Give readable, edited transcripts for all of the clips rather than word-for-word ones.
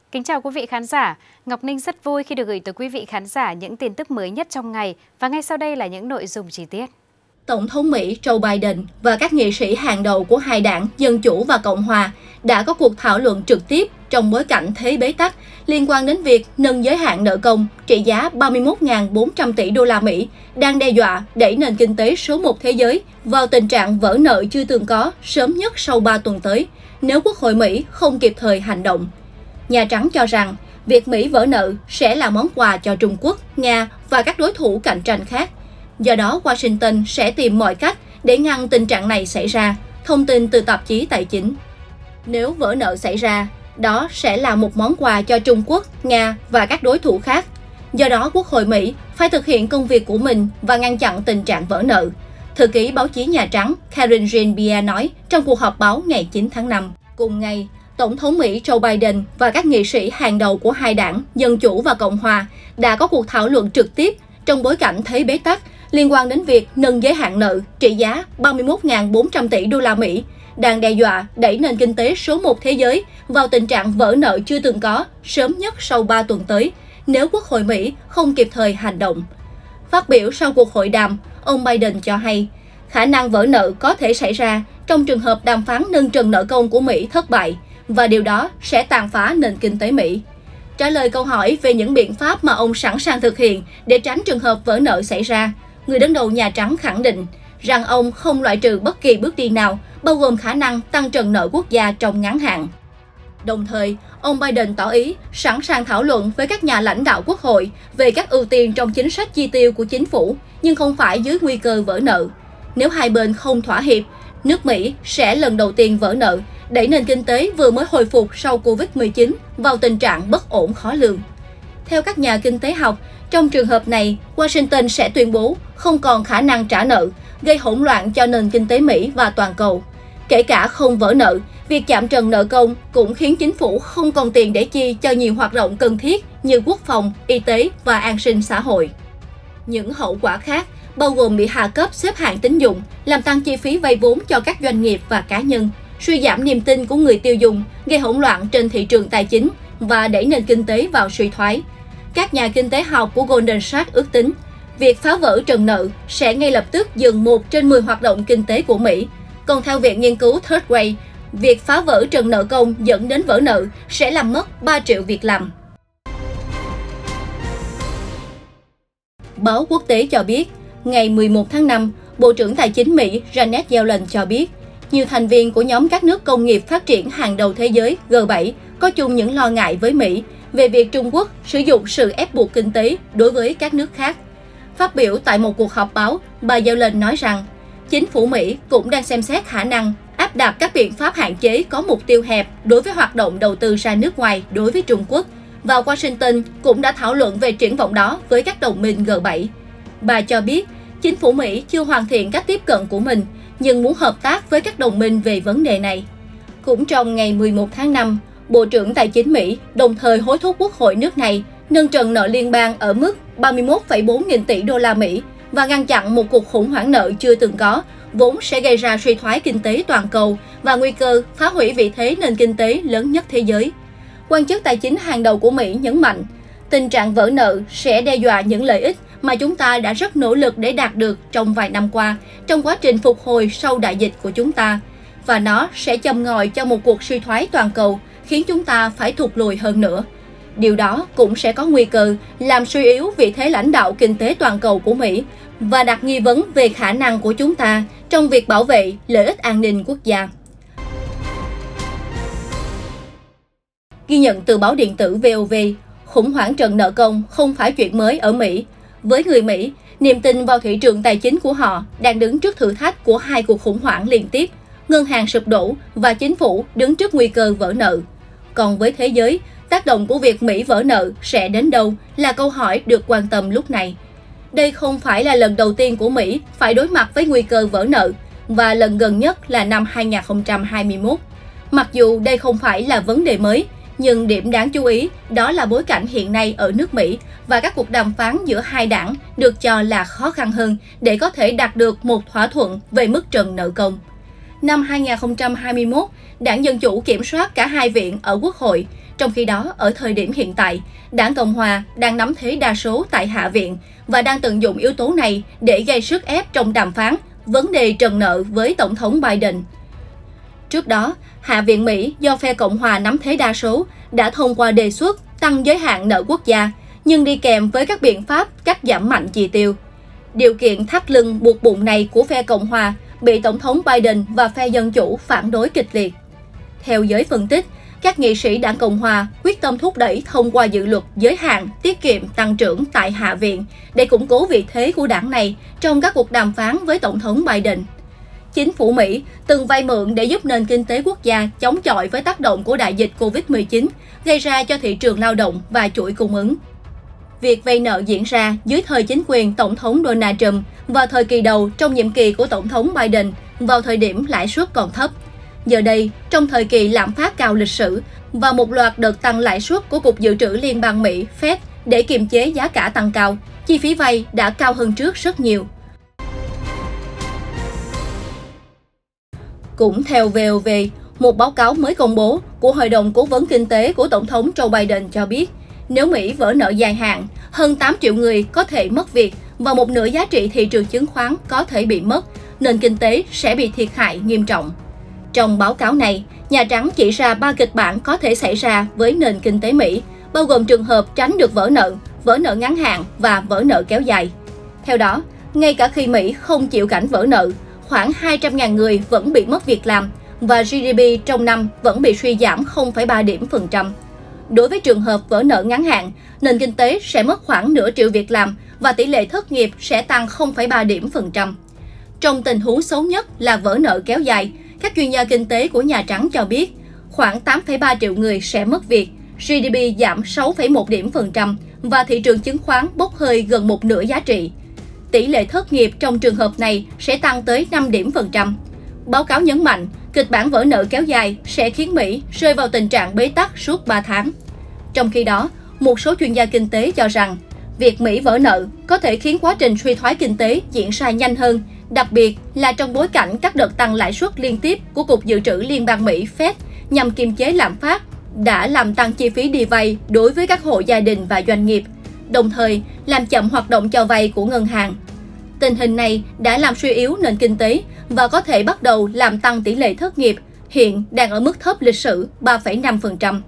Kính chào quý vị khán giả. Ngọc Ninh rất vui khi được gửi tới quý vị khán giả những tin tức mới nhất trong ngày và ngay sau đây là những nội dung chi tiết. Tổng thống Mỹ Joe Biden và các nghị sĩ hàng đầu của hai đảng Dân Chủ và Cộng Hòa đã có cuộc thảo luận trực tiếp trong bối cảnh thế bế tắc liên quan đến việc nâng giới hạn nợ công trị giá 31.400 tỷ đô la Mỹ đang đe dọa đẩy nền kinh tế số 1 thế giới vào tình trạng vỡ nợ chưa từng có sớm nhất sau 3 tuần tới nếu Quốc hội Mỹ không kịp thời hành động. Nhà Trắng cho rằng việc Mỹ vỡ nợ sẽ là món quà cho Trung Quốc, Nga và các đối thủ cạnh tranh khác. Do đó, Washington sẽ tìm mọi cách để ngăn tình trạng này xảy ra, thông tin từ tạp chí Tài chính. Nếu vỡ nợ xảy ra, đó sẽ là một món quà cho Trung Quốc, Nga và các đối thủ khác. Do đó, Quốc hội Mỹ phải thực hiện công việc của mình và ngăn chặn tình trạng vỡ nợ. Thư ký báo chí Nhà Trắng Karine Jean-Pierre nói trong cuộc họp báo ngày 9 tháng 5. Cùng ngày, Tổng thống Mỹ Joe Biden và các nghị sĩ hàng đầu của hai đảng Dân Chủ và Cộng Hòa đã có cuộc thảo luận trực tiếp trong bối cảnh thế bế tắc liên quan đến việc nâng giới hạn nợ trị giá 31.400 tỷ đô la Mỹ đang đe dọa đẩy nền kinh tế số 1 thế giới vào tình trạng vỡ nợ chưa từng có sớm nhất sau 3 tuần tới nếu Quốc hội Mỹ không kịp thời hành động. Phát biểu sau cuộc hội đàm, ông Biden cho hay khả năng vỡ nợ có thể xảy ra trong trường hợp đàm phán nâng trần nợ công của Mỹ thất bại và điều đó sẽ tàn phá nền kinh tế Mỹ. Trả lời câu hỏi về những biện pháp mà ông sẵn sàng thực hiện để tránh trường hợp vỡ nợ xảy ra, người đứng đầu Nhà Trắng khẳng định rằng ông không loại trừ bất kỳ bước đi nào, bao gồm khả năng tăng trần nợ quốc gia trong ngắn hạn. Đồng thời, ông Biden tỏ ý sẵn sàng thảo luận với các nhà lãnh đạo quốc hội về các ưu tiên trong chính sách chi tiêu của chính phủ, nhưng không phải dưới nguy cơ vỡ nợ. Nếu hai bên không thỏa hiệp, nước Mỹ sẽ lần đầu tiên vỡ nợ, đẩy nền kinh tế vừa mới hồi phục sau Covid-19 vào tình trạng bất ổn khó lường. Theo các nhà kinh tế học, trong trường hợp này, Washington sẽ tuyên bố không còn khả năng trả nợ, gây hỗn loạn cho nền kinh tế Mỹ và toàn cầu. Kể cả không vỡ nợ, việc chạm trần nợ công cũng khiến chính phủ không còn tiền để chi cho nhiều hoạt động cần thiết như quốc phòng, y tế và an sinh xã hội. Những hậu quả khác bao gồm bị hạ cấp xếp hạng tín dụng, làm tăng chi phí vay vốn cho các doanh nghiệp và cá nhân, suy giảm niềm tin của người tiêu dùng, gây hỗn loạn trên thị trường tài chính và đẩy nền kinh tế vào suy thoái. Các nhà kinh tế học của Goldman Sachs ước tính, việc phá vỡ trần nợ sẽ ngay lập tức dừng 1 trên 10 hoạt động kinh tế của Mỹ. Còn theo Viện Nghiên cứu Third Way, việc phá vỡ trần nợ công dẫn đến vỡ nợ sẽ làm mất 3 triệu việc làm. Báo quốc tế cho biết, ngày 11 tháng 5, Bộ trưởng Tài chính Mỹ Janet Yellen cho biết, nhiều thành viên của nhóm các nước công nghiệp phát triển hàng đầu thế giới G7 có chung những lo ngại với Mỹ về việc Trung Quốc sử dụng sự ép buộc kinh tế đối với các nước khác. Phát biểu tại một cuộc họp báo, bà Yellen nói rằng, chính phủ Mỹ cũng đang xem xét khả năng áp đặt các biện pháp hạn chế có mục tiêu hẹp đối với hoạt động đầu tư ra nước ngoài đối với Trung Quốc, và Washington cũng đã thảo luận về triển vọng đó với các đồng minh G7. Bà cho biết, chính phủ Mỹ chưa hoàn thiện cách tiếp cận của mình, nhưng muốn hợp tác với các đồng minh về vấn đề này. Cũng trong ngày 11 tháng 5, Bộ trưởng Tài chính Mỹ đồng thời hối thúc Quốc hội nước này nâng trần nợ liên bang ở mức 31,4 nghìn tỷ đô la Mỹ và ngăn chặn một cuộc khủng hoảng nợ chưa từng có, vốn sẽ gây ra suy thoái kinh tế toàn cầu và nguy cơ phá hủy vị thế nền kinh tế lớn nhất thế giới. Quan chức tài chính hàng đầu của Mỹ nhấn mạnh, tình trạng vỡ nợ sẽ đe dọa những lợi ích mà chúng ta đã rất nỗ lực để đạt được trong vài năm qua trong quá trình phục hồi sau đại dịch của chúng ta, và nó sẽ châm ngòi cho một cuộc suy thoái toàn cầu khiến chúng ta phải thụt lùi hơn nữa. Điều đó cũng sẽ có nguy cơ làm suy yếu vị thế lãnh đạo kinh tế toàn cầu của Mỹ và đặt nghi vấn về khả năng của chúng ta trong việc bảo vệ lợi ích an ninh quốc gia. Ghi nhận từ báo điện tử VOV, khủng hoảng trần nợ công không phải chuyện mới ở Mỹ. Với người Mỹ, niềm tin vào thị trường tài chính của họ đang đứng trước thử thách của 2 cuộc khủng hoảng liên tiếp, ngân hàng sụp đổ và chính phủ đứng trước nguy cơ vỡ nợ. Còn với thế giới, tác động của việc Mỹ vỡ nợ sẽ đến đâu là câu hỏi được quan tâm lúc này. Đây không phải là lần đầu tiên của Mỹ phải đối mặt với nguy cơ vỡ nợ, và lần gần nhất là năm 2021. Mặc dù đây không phải là vấn đề mới, nhưng điểm đáng chú ý đó là bối cảnh hiện nay ở nước Mỹ và các cuộc đàm phán giữa hai đảng được cho là khó khăn hơn để có thể đạt được một thỏa thuận về mức trần nợ công. Năm 2021, Đảng Dân Chủ kiểm soát cả hai viện ở Quốc hội, Trong khi đó, ở thời điểm hiện tại, Đảng Cộng Hòa đang nắm thế đa số tại Hạ viện và đang tận dụng yếu tố này để gây sức ép trong đàm phán vấn đề trần nợ với Tổng thống Biden. Trước đó, Hạ viện Mỹ do phe Cộng Hòa nắm thế đa số đã thông qua đề xuất tăng giới hạn nợ quốc gia, nhưng đi kèm với các biện pháp cắt giảm mạnh chi tiêu. Điều kiện thắt lưng buộc bụng này của phe Cộng Hòa bị Tổng thống Biden và phe Dân Chủ phản đối kịch liệt. Theo giới phân tích, các nghị sĩ Đảng Cộng Hòa quyết tâm thúc đẩy thông qua dự luật giới hạn tiết kiệm tăng trưởng tại Hạ viện để củng cố vị thế của đảng này trong các cuộc đàm phán với Tổng thống Biden. Chính phủ Mỹ từng vay mượn để giúp nền kinh tế quốc gia chống chọi với tác động của đại dịch Covid-19 gây ra cho thị trường lao động và chuỗi cung ứng. Việc vay nợ diễn ra dưới thời chính quyền Tổng thống Donald Trump và thời kỳ đầu trong nhiệm kỳ của Tổng thống Biden vào thời điểm lãi suất còn thấp. Giờ đây, trong thời kỳ lạm phát cao lịch sử và một loạt đợt tăng lãi suất của Cục Dự trữ Liên bang Mỹ Fed để kiềm chế giá cả tăng cao, chi phí vay đã cao hơn trước rất nhiều. Cũng theo VOV, một báo cáo mới công bố của Hội đồng Cố vấn Kinh tế của Tổng thống Joe Biden cho biết, nếu Mỹ vỡ nợ dài hạn, hơn 8 triệu người có thể mất việc và một nửa giá trị thị trường chứng khoán có thể bị mất, nền kinh tế sẽ bị thiệt hại nghiêm trọng. Trong báo cáo này, Nhà Trắng chỉ ra 3 kịch bản có thể xảy ra với nền kinh tế Mỹ, bao gồm trường hợp tránh được vỡ nợ ngắn hạn và vỡ nợ kéo dài. Theo đó, ngay cả khi Mỹ không chịu cảnh vỡ nợ, khoảng 200.000 người vẫn bị mất việc làm và GDP trong năm vẫn bị suy giảm 0,3 điểm phần trăm. Đối với trường hợp vỡ nợ ngắn hạn, nền kinh tế sẽ mất khoảng nửa triệu việc làm và tỷ lệ thất nghiệp sẽ tăng 0,3 điểm phần trăm. Trong tình huống xấu nhất là vỡ nợ kéo dài, các chuyên gia kinh tế của Nhà Trắng cho biết khoảng 8,3 triệu người sẽ mất việc, GDP giảm 6,1 điểm phần trăm và thị trường chứng khoán bốc hơi gần một nửa giá trị. Tỷ lệ thất nghiệp trong trường hợp này sẽ tăng tới 5 điểm phần trăm. Báo cáo nhấn mạnh, kịch bản vỡ nợ kéo dài sẽ khiến Mỹ rơi vào tình trạng bế tắc suốt 3 tháng. Trong khi đó, một số chuyên gia kinh tế cho rằng, việc Mỹ vỡ nợ có thể khiến quá trình suy thoái kinh tế diễn ra nhanh hơn, đặc biệt là trong bối cảnh các đợt tăng lãi suất liên tiếp của Cục Dự trữ Liên bang Mỹ Fed nhằm kiềm chế lạm phát đã làm tăng chi phí đi vay đối với các hộ gia đình và doanh nghiệp, đồng thời làm chậm hoạt động cho vay của ngân hàng. Tình hình này đã làm suy yếu nền kinh tế và có thể bắt đầu làm tăng tỷ lệ thất nghiệp, hiện đang ở mức thấp lịch sử 3,5%.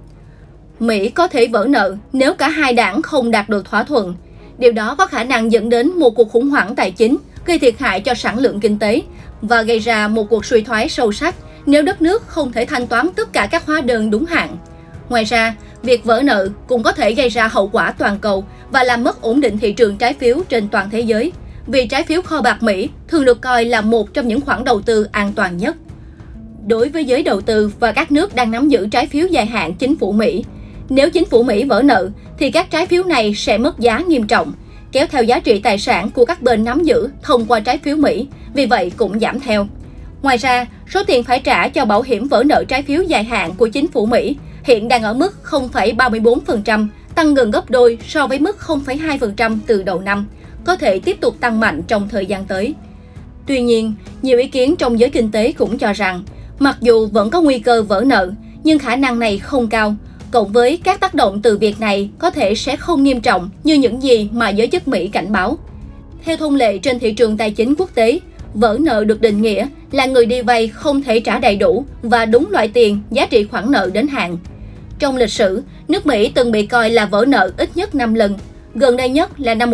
Mỹ có thể vỡ nợ nếu cả hai đảng không đạt được thỏa thuận. Điều đó có khả năng dẫn đến một cuộc khủng hoảng tài chính, gây thiệt hại cho sản lượng kinh tế và gây ra một cuộc suy thoái sâu sắc nếu đất nước không thể thanh toán tất cả các hóa đơn đúng hạn. Ngoài ra, việc vỡ nợ cũng có thể gây ra hậu quả toàn cầu và làm mất ổn định thị trường trái phiếu trên toàn thế giới, vì trái phiếu kho bạc Mỹ thường được coi là một trong những khoản đầu tư an toàn nhất. Đối với giới đầu tư và các nước đang nắm giữ trái phiếu dài hạn chính phủ Mỹ, nếu chính phủ Mỹ vỡ nợ thì các trái phiếu này sẽ mất giá nghiêm trọng, kéo theo giá trị tài sản của các bên nắm giữ thông qua trái phiếu Mỹ, vì vậy cũng giảm theo. Ngoài ra, số tiền phải trả cho bảo hiểm vỡ nợ trái phiếu dài hạn của chính phủ Mỹ hiện đang ở mức 0,34%, tăng gần gấp đôi so với mức 0,2% từ đầu năm, có thể tiếp tục tăng mạnh trong thời gian tới. Tuy nhiên, nhiều ý kiến trong giới kinh tế cũng cho rằng, mặc dù vẫn có nguy cơ vỡ nợ, nhưng khả năng này không cao, cộng với các tác động từ việc này có thể sẽ không nghiêm trọng như những gì mà giới chức Mỹ cảnh báo. Theo thông lệ trên thị trường tài chính quốc tế, vỡ nợ được định nghĩa là người đi vay không thể trả đầy đủ và đúng loại tiền giá trị khoản nợ đến hạn. Trong lịch sử, nước Mỹ từng bị coi là vỡ nợ ít nhất 5 lần. Gần đây nhất là năm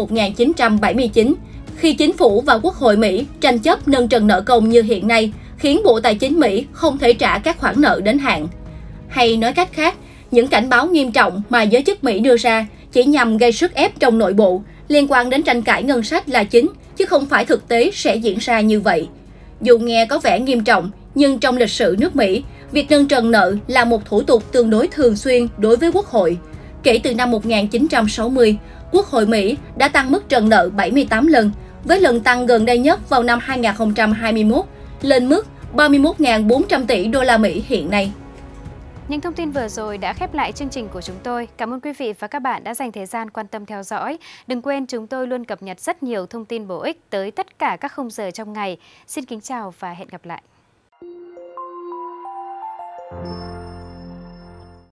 1979, khi chính phủ và Quốc hội Mỹ tranh chấp nâng trần nợ công như hiện nay, khiến Bộ Tài chính Mỹ không thể trả các khoản nợ đến hạn. Hay nói cách khác, những cảnh báo nghiêm trọng mà giới chức Mỹ đưa ra chỉ nhằm gây sức ép trong nội bộ, liên quan đến tranh cãi ngân sách là chính, chứ không phải thực tế sẽ diễn ra như vậy. Dù nghe có vẻ nghiêm trọng, nhưng trong lịch sử nước Mỹ, việc nâng trần nợ là một thủ tục tương đối thường xuyên đối với Quốc hội. Kể từ năm 1960, Quốc hội Mỹ đã tăng mức trần nợ 78 lần, với lần tăng gần đây nhất vào năm 2021 lên mức 31.400 tỷ đô la Mỹ hiện nay. Những thông tin vừa rồi đã khép lại chương trình của chúng tôi. Cảm ơn quý vị và các bạn đã dành thời gian quan tâm theo dõi. Đừng quên chúng tôi luôn cập nhật rất nhiều thông tin bổ ích tới tất cả các khung giờ trong ngày. Xin kính chào và hẹn gặp lại.